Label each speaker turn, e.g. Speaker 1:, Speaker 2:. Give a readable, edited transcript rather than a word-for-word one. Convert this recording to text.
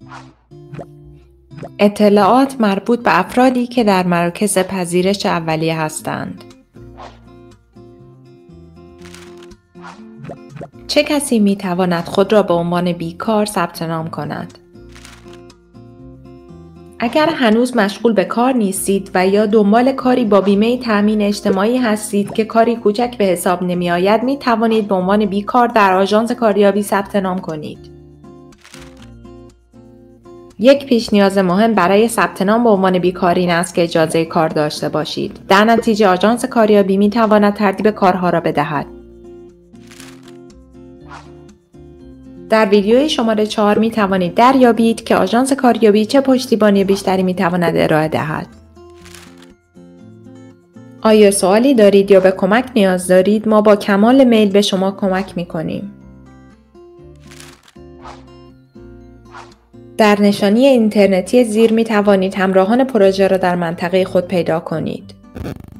Speaker 1: اطلاعات مربوط به افرادی که در مراکز پذیرش اولیه هستند. چه کسی می تواند خود را به عنوان بیکار ثبت نام کند؟ اگر هنوز مشغول به کار نیستید و یا دنبال کاری با بیمه تأمین اجتماعی هستید که کاری کوچک به حساب نمی آید، می توانید به عنوان بیکار در آژانس کاریابی ثبت نام کنید. یک پیش نیاز مهم برای ثبت نام به عنوان بیکار این است که اجازه کار داشته باشید. در نتیجه آژانس کاریابی می تواند ترتیب کارها را بدهد. در ویدیوی شماره 4 می توانید دریابید که آژانس کاریابی چه پشتیبانی بیشتری می تواند ارائه دهد. آیا سوالی دارید یا به کمک نیاز دارید؟ ما با کمال میل به شما کمک می کنیم. در نشانی اینترنتی زیر می توانید همراهان پروژه را در منطقه خود پیدا کنید.